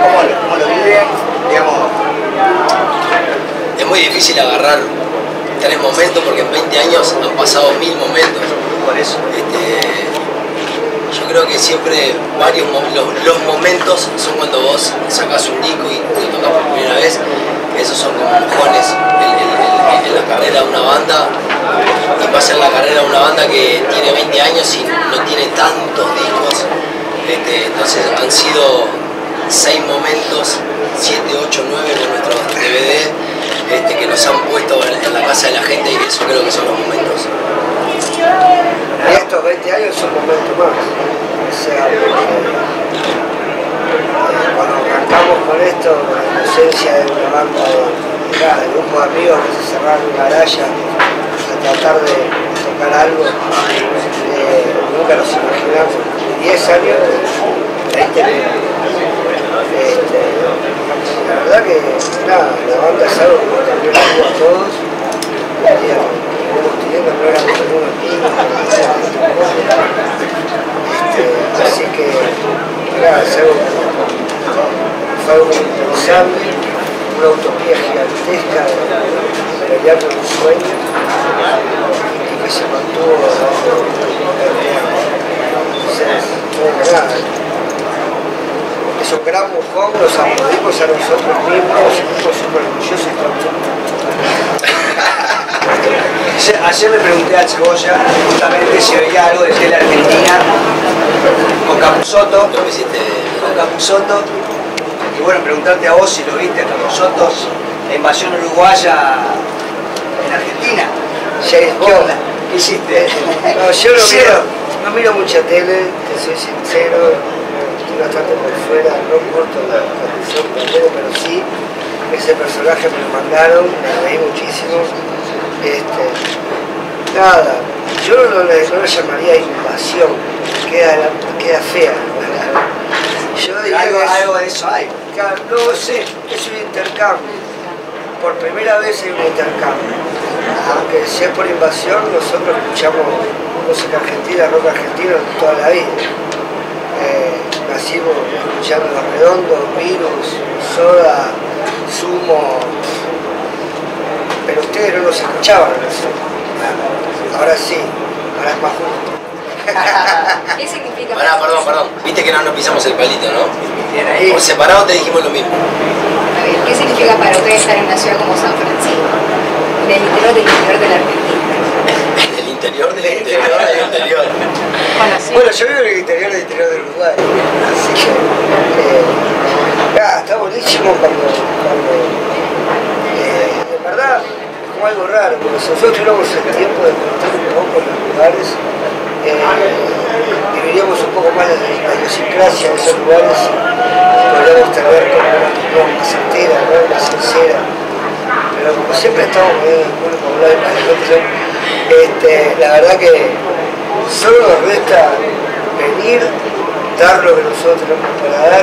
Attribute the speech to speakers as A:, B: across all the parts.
A: cómo lo viven, digamos.
B: Es muy difícil agarrar 3 momentos porque en 20 años han pasado 1000 momentos.
A: Por eso.
B: Yo creo que siempre los momentos son cuando vos sacás un disco y lo tocas por primera vez. Esos son como mojones en la carrera de una banda, y más en la carrera de una banda que tiene 20 años y no tiene tantos discos. Entonces han sido 6 momentos, 7, 8, 9 de nuestros DVD que nos han puesto en la casa de la gente, y eso creo que son los momentos.
C: Y estos 20 años son momentos más. O sea, cuando arrancamos con esto, con la inocencia de una banda de grupo de amigos que se cerraron en una garalla a tratar de tocar algo, nunca nos imaginamos. 10 años, 20 años. La verdad que nada, la banda es algo que nos cambió la vida a todos. Teniendo no éramos ningunos niños, así que nada, es algo, fue algo impensable, una utopía gigantesca de pelear por un sueño y que se mantuvo nada. Es un gran mojón, nos aplaudimos a nosotros mismos, estamos súper orgullosos.
A: Ayer le pregunté a Cebolla justamente si veía algo de tele argentina con Capusotto, y bueno, preguntarte a vos si lo viste a Capusotto, la invasión uruguaya en Argentina.
C: ¿Qué onda?
A: ¿Qué hiciste?
C: No, yo no miro mucha tele, te soy sincero, estoy bastante por fuera, no corto la transmisión de la tele, pero sí, ese personaje me lo mandaron, me reí muchísimo. Nada, yo no le llamaría invasión, queda fea. Yo diría
A: algo de eso hay.
C: No sé, es un intercambio. Por primera vez hay un intercambio. Aunque sea por invasión, nosotros escuchamos música argentina, rock argentino toda la vida. Nacimos escuchando Los Redondos, Virus, Soda, Sumo. Pero ustedes no los escuchaban, ¿no? Ahora sí, ahora es más justo.
D: ¿Qué significa?
B: Perdón. Viste que no nos pisamos el palito, ¿no?
A: Bien ahí.
B: Por separado te dijimos lo mismo.
D: ¿Qué significa para ustedes estar en una ciudad como San Francisco? Del interior de la Argentina.
B: El interior del interior.
C: Bueno, yo vivo en el interior del Uruguay. Así que está buenísimo cuando de verdad es como algo raro, porque si nosotros tuviéramos el tiempo de contar un poco los lugares, viviríamos un poco más la idiosincrasia de esos lugares, podríamos tener como una opinión más entera, ¿no? Más sincera. Pero como siempre estamos con hablar más del otro, la verdad que solo nos resta venir, dar lo que nosotros tenemos para dar.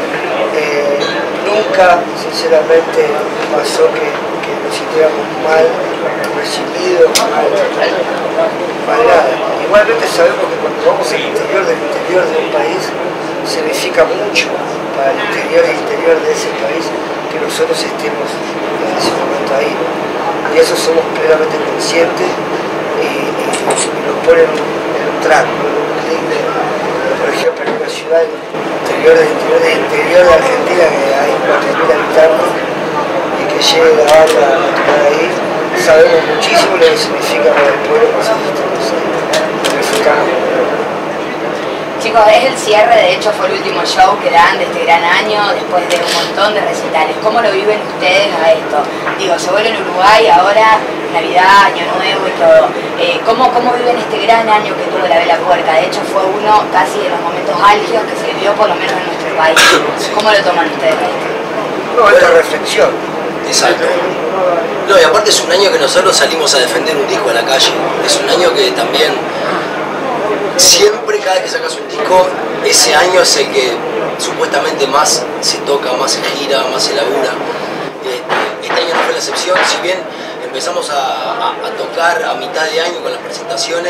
C: Nunca, sinceramente, pasó que nos sintiéramos mal recibidos, mal nada. Igualmente sabemos que cuando vamos al interior de un país, significa mucho para el interior de ese país que nosotros estemos en ese momento ahí. Y eso somos plenamente conscientes y nos ponen en un track, en un clic por ejemplo, en una ciudad interior de Argentina que hay 4.000 habitantes y que llegue la banda a tocar ahí, sabemos muchísimo lo que significa para el pueblo que nosotros estamos ahí, lo disfrutamos.
D: Chicos, es el cierre, de hecho fue el último show que dan de este gran año después de un montón de recitales. ¿Cómo lo viven ustedes a esto? Digo, se vuelve en Uruguay ahora, Navidad, Año Nuevo y todo. ¿Cómo viven este gran año que tuvo la Vela Puerca? De hecho fue uno casi de los momentos álgidos que se vivió por lo menos en nuestro país. ¿Cómo lo toman ustedes a esto?
C: No, esta reflexión.
B: Exacto. No, y aparte es un año que nosotros salimos a defender un disco a la calle. Es un año que también siempre, cada vez que sacas un disco, ese año es el que supuestamente más se toca, más se gira, más se labura. Este año no fue la excepción, si bien empezamos a tocar a mitad de año con las presentaciones,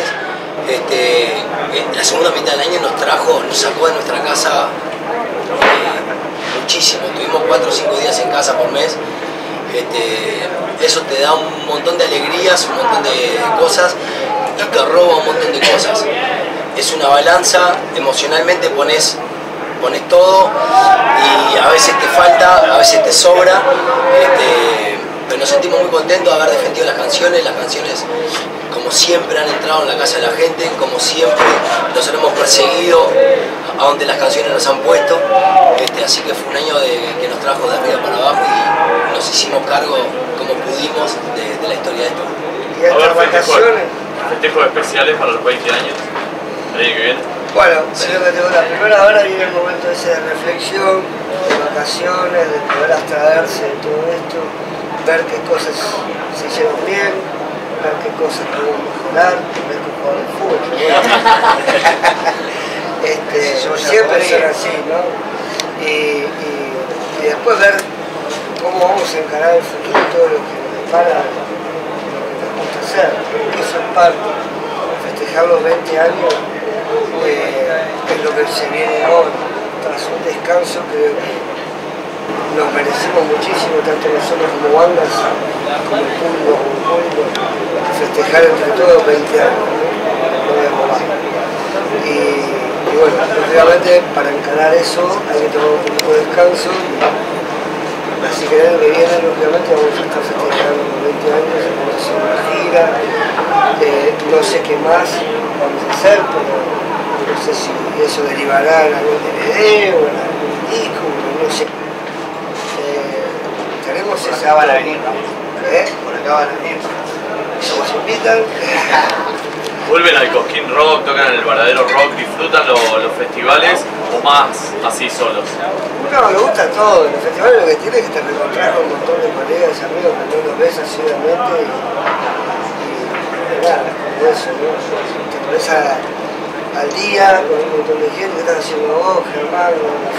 B: la segunda mitad del año nos sacó de nuestra casa muchísimo 4 o 5 días en casa por mes. Eso te da un montón de alegrías, un montón de cosas y te roba un montón de cosas. Es una balanza, emocionalmente pones todo y a veces te falta, a veces te sobra, pero nos sentimos muy contentos de haber defendido las canciones como siempre han entrado en la casa de la gente, como siempre nosotros hemos perseguido a donde las canciones nos han puesto, así que fue un año que nos trajo de arriba para abajo y nos hicimos cargo como pudimos de la historia de esto.
C: Y estas vacaciones.
E: Festejos especiales para los 20 años, el año que viene.
C: Bueno, la primera hora viene el momento ese de reflexión, de vacaciones, de poder abstraerse de todo esto, ver qué cosas se hicieron bien, ver qué cosas podemos mejorar, ver que jugar de fútbol. Siempre son así, ¿no? Y después ver cómo vamos a encarar el futuro, todo lo que nos depara, lo que nos gusta hacer, porque eso es parte. Festejar los 20 años es lo que se viene ahora. Tras un descanso creo que nos merecemos muchísimo, tanto nosotros como bandas, como el público, festejar entre todos 20 años, no vemos más. Y bueno, lógicamente para encarar eso hay que tomar un poquito de descanso. Así que el año que viene, lógicamente, vamos a estar festejando los 20 años, vamos a hacer una gira, no sé qué más vamos a hacer, pero no sé si eso derivará en algún DVD o en algún disco, no sé. Tenemos
A: Por
C: esa...
A: acá van a venir, ¿no?
C: Por acá van a venir. Si nos invitan...
E: ¿Vuelven al Cosquín Rock, tocan el verdadero rock, disfrutan los festivales o más así solos?
C: No, me gusta todo. En los festivales lo que tiene es que te reencontrás con un montón de colegas, amigos que no los ves asiduamente y nada, como eso, ¿no? Te pones al día con un montón de gente que estás haciendo vos, Germán,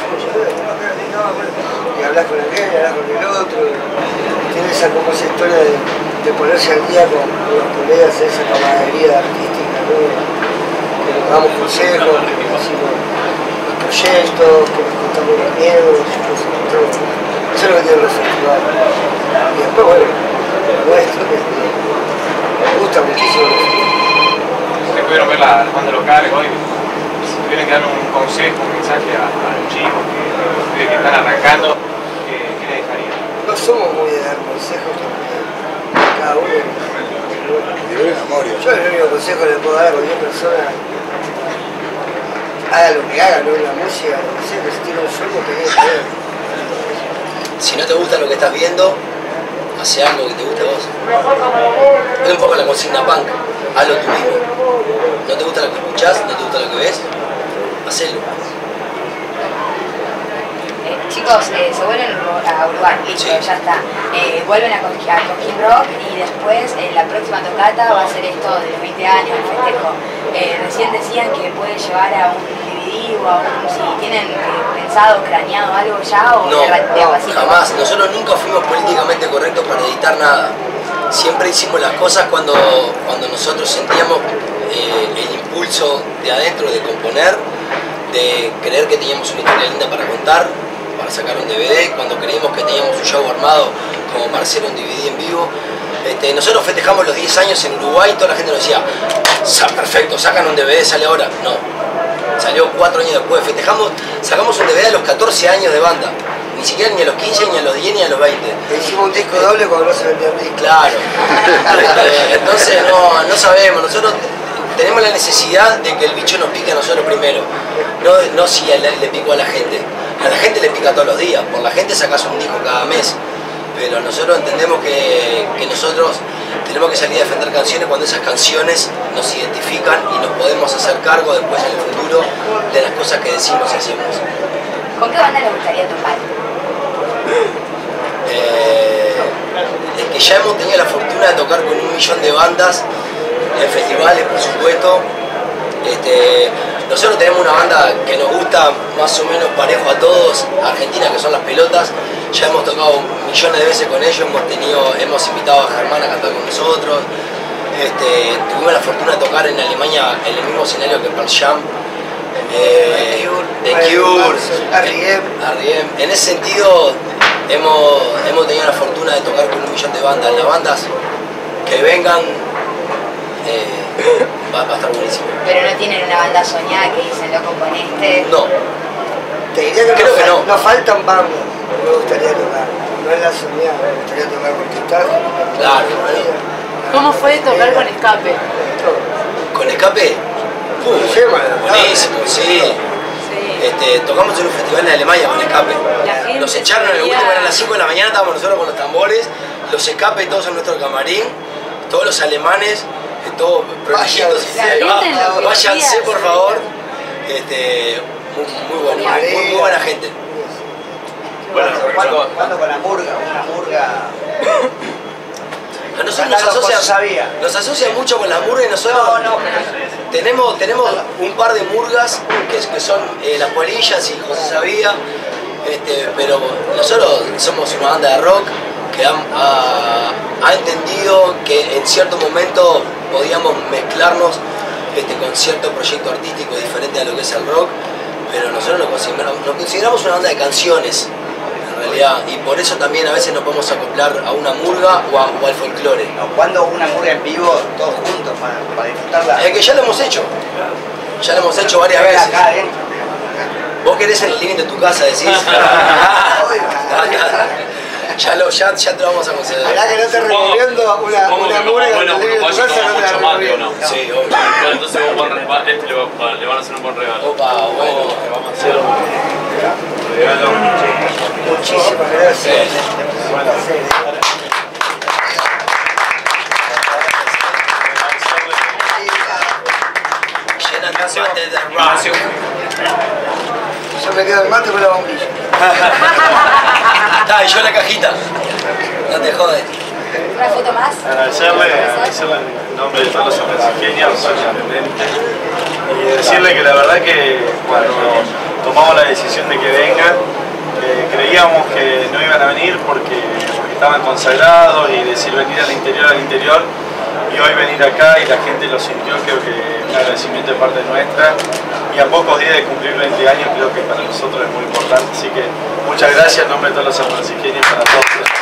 C: y hablas con aquel, hablas con el otro. Tiene esa historia de ponerse al día con los colegas, esa camaradería artística, ¿no? Que nos damos consejos, que nos decimos los proyectos, que nos contamos los miedos, todo. Eso es lo que tienen los festivales. Y después, bueno, lo nuestro, que me gusta muchísimo.
F: Ustedes pudieron ver las bandas locales hoy. Si tuvieran que dar un consejo, un mensaje a los chicos que están arrancando, ¿qué les dejarían?
C: No somos muy de dar consejos, porque cada uno... Yo el único consejo que le puedo dar a cualquier persona, haga lo que haga, no la música, lo que sea, que si tiene un sueño, que tiene que ver.
B: Si no te gusta lo que estás viendo, hace algo que te guste a vos. Es un poco la consigna punk, hazlo tú mismo. No te gusta lo que escuchás, no te gusta lo que ves, hacelo.
D: Chicos, se vuelven a Uruguay, listo,
B: Sí.
D: ya está. Vuelven a Cosquín Rock y después la próxima tocata va a ser esto de los 20 años, el festejo. Recién decían que pueden llevar a un DVD o a un... si tienen pensado, craneado algo ya o
B: No,
D: de
B: jamás. Nosotros nunca fuimos políticamente correctos para editar nada. Siempre hicimos las cosas cuando nosotros sentíamos el impulso de adentro de componer, de creer que teníamos una historia linda para contar, para sacar un DVD, cuando creímos que teníamos un show armado como para hacer un DVD en vivo. Nosotros festejamos los 10 años en Uruguay y toda la gente nos decía, perfecto, sacan un DVD, sale ahora. No, salió 4 años después. Sacamos un DVD a los 14 años de banda. Ni siquiera ni a los 15, ni a los 10, ni a los 20.
C: Hicimos un disco doble cuando no se vendía el disco.
B: Claro. Entonces no sabemos. Nosotros tenemos la necesidad de que el bicho nos pique a nosotros primero. No si le picó a la gente. A la gente le pica todos los días. Por la gente sacas un disco cada mes. Pero nosotros entendemos que nosotros tenemos que salir a defender canciones cuando esas canciones nos identifican y nos podemos hacer cargo después en el futuro de las cosas que decimos y hacemos.
D: ¿Con qué banda les gustaría tocar?
B: Es que ya hemos tenido la fortuna de tocar con 1 millón de bandas en festivales, por supuesto. Nosotros tenemos una banda que nos gusta más o menos parejo a todos, Argentina, que son Las Pelotas. Ya hemos tocado millones de veces con ellos, hemos invitado a Germán a cantar con nosotros. Tuvimos la fortuna de tocar en Alemania en el mismo escenario que Pearl Jam, The Cure,
C: R.E.M.
B: En ese sentido, hemos tenido la fortuna de tocar con 1 millón de bandas. Las bandas que vengan va a estar buenísimo.
D: Pero no tienen una banda soñada que dicen, loco, con este.
B: No.
C: Te diría que
B: Creo que no.
C: nos faltan bandas. Me gustaría tocar. No es la soñada, me gustaría tocar con Titaje.
B: Claro,
G: ¿Cómo fue tocar con Escape?
B: ¿Con Escape? Buenísimo, sí. Tocamos en un festival en Alemania con Escape. Nos echaron en el último, eran las 5 de la mañana, estábamos nosotros con los tambores, los Escape todos en nuestro camarín, todos los alemanes, todos protegidos. Váyanse, por favor. Muy buena gente.
A: Bueno, ¿cuándo con la murga? Una murga.
B: A nosotros nos asocia mucho con la murga y nosotros tenemos un par de murgas que son Las Polillas y José Sabía, pero nosotros somos una banda de rock que ha entendido que en cierto momento podíamos mezclarnos con cierto proyecto artístico diferente a lo que es el rock, pero nosotros nos consideramos una banda de canciones. En realidad, y por eso también a veces nos podemos acoplar a una murga o al folclore.
A: ¿Cuándo una murga en vivo, todos juntos, para disfrutarla?
B: Es que ya lo hemos hecho. Ya lo hemos hecho varias veces.
A: Acá adentro.
B: Vos querés en el living de tu casa, decís. Ya te lo vamos a conceder.
C: ¿Verdad que no te recomiendo una murga en el living de tu casa? No te la recomiendo.
B: Sí, obvio.
E: Bueno, entonces le van a hacer un buen regalo.
B: Opa, bueno, le vamos a hacer un regalo.
C: Muchísimas gracias.
B: Llenan de mate de rock.
C: Yo me quedo el mate con la bombilla.
B: Está, y yo la cajita. No te jodes.
D: ¿Una foto más?
H: Agradecerle en nombre de todos los francisqueños y decirle que la verdad que cuando tomamos la decisión de que vengan, creíamos que no iban a venir porque estaban consagrados y decir venir al interior y hoy venir acá y la gente lo sintió, creo que un agradecimiento de parte nuestra y a pocos días de cumplir 20 años creo que para nosotros es muy importante, así que muchas gracias en nombre de todos los francisqueños para todos.